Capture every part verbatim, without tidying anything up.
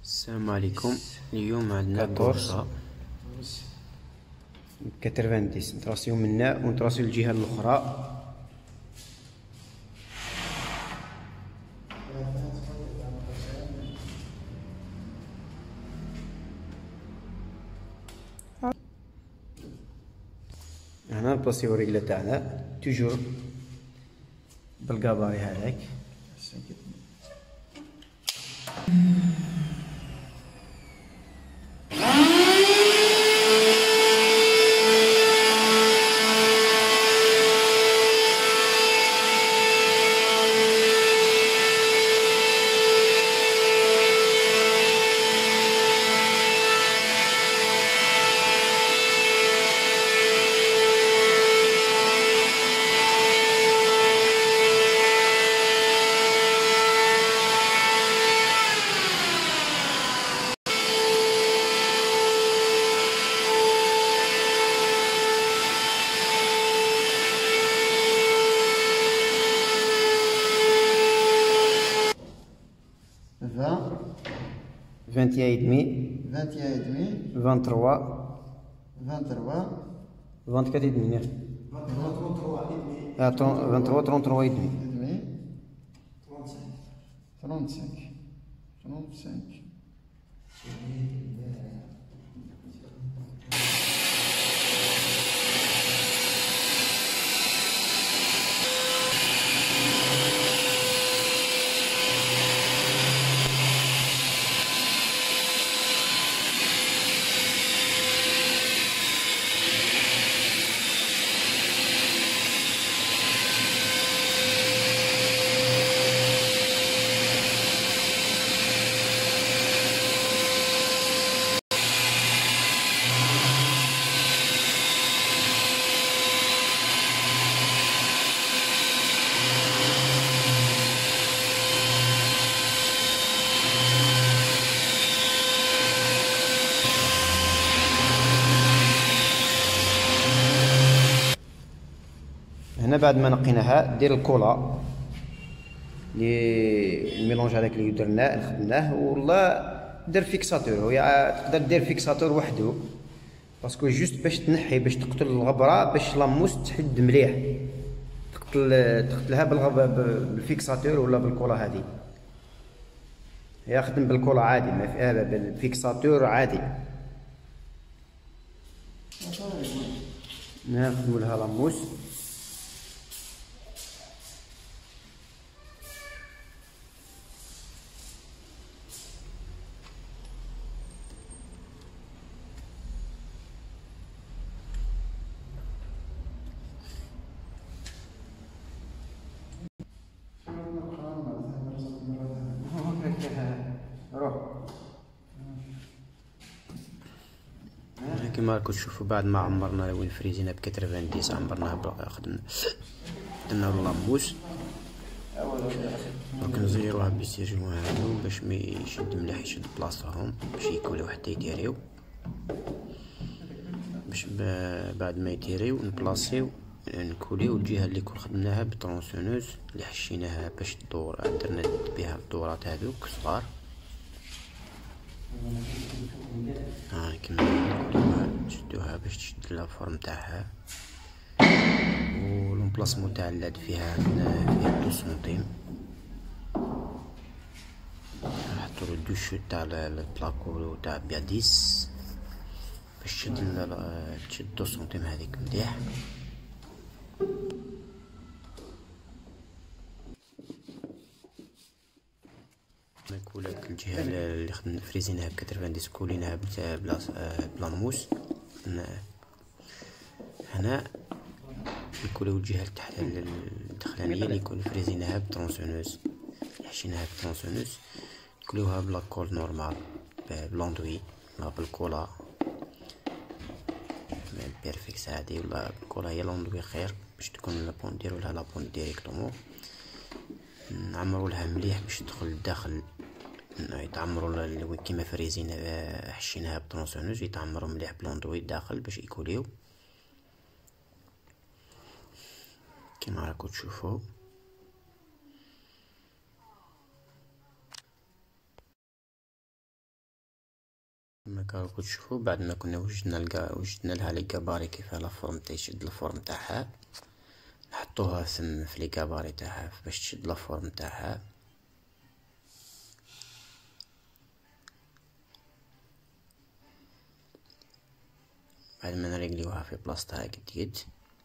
السلام عليكم. اليوم عندنا بورصة ثمانين نتراسيو من هنا ونتراسيو الجهة الأخرى. هنا نبلاصيو الرجلة تاعنا توجور بالكاباري هذاك. vingt, vingt et un et demi, vingt et un et demi, vingt-trois, vingt-trois, vingt-quatre et demi. vingt-trois, vingt-trois, trente-trois et demi. et demi, trente-cinq, trente-cinq. هنا بعد ما نقيناها دير الكولا لي الميلونج هذاك اللي درناه اللي خدمناه، ولا دير فيكساتور. هو تقدر دير فيكساتور وحده باسكو جوست باش تنحي باش تقتل الغبره، باش لاموس تحد مليح، تقتل تقتلها بالغبره بالفيكساتور ولا بالكولا هذه. هي خدم بالكولا عادي، ما فيها بالفيكساتور عادي. نخدمو لها لاموس. كما راكم تشوفوا بعد ما عمرنا وين فريزينا ب ثمانين عمرناها بلا خدمنا درنا لاموس. دونك نزيروها بالسيجون هادو باش ما يشد مليح، يشد بلاصتهم باش يكوليو حتى يديريو، باش بعد ما يديريو نبلاصيو نكوليو الجهه اللي كون خدمناها بالطرونسونوز اللي حشيناها باش تدور، درنا بها الدورات هادوك صغار. ها كيما نكوليوها نشدوها باش تشد لافورم تاعها. و لومبلاسمون تاع اللاد فيها فيها دو سنتيم. نحطو دو شوت تاع البلاكو تاع بيا ديس باش تشد تشد دو سنتيم هذيك مليح. نكولك الجهه اللي خدمنا فريزيناها ب ثمانين كوليناها بلا بلا موس. هنا نكوليو الجهه التحت الدخلانيه اللي يكون فريزيناها بالترونسونوز، حشيناها بالترونسونوز نكوليوها بلا كول نورمال بلاندوي ولا بالكولا بيرفكس عادي، ولا بالكولا هي لاندوي خير باش تكون لابون نديرو لها لابون ديريكتومون. نعمرو لها مليح باش تدخل لداخل، يتعمروا كيما فريزينا حشيناها بالترونسونوز، يتعمروا مليح بلاندوي داخل باش يكوليو كيما راكم تشوفوا. كما راكم تشوفوا بعد ما كنا وجدنا الكا وجدنا لها لي كاباري كيفاه لافورم تيشد الفورم تاعها، نحطوها ثم في لي كاباري تاعها باش تشد لافورم تاعها. بعد ما نريقليوها في بلاصتها جديد،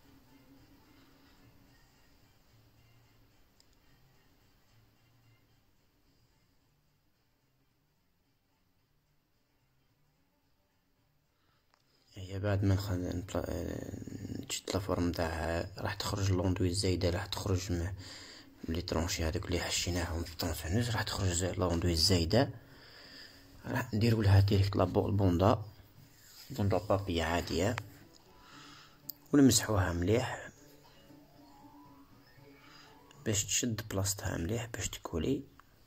هي بعد ما نخل... تشد لافورم تاعها راح تخرج لوندوي الزايده، راح تخرج من لي طرونشي هذوك اللي حشيناهم في الطونسونوز، راح تخرج لوندوي الزايده. راح نديرو لها ديريكت البوندا بوندا بابي عاديه، ونمسحوها مليح باش تشد بلاصتها مليح باش تكولي.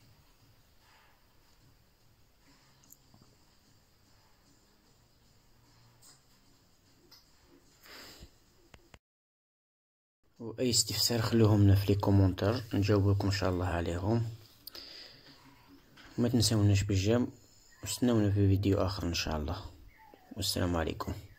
واي استفسار خلوهم لنا في لي كومونتير نجاوبكم ان شاء الله عليهم. وما تنسوناش بالجيم، واستناونا في فيديو اخر ان شاء الله، والسلام عليكم.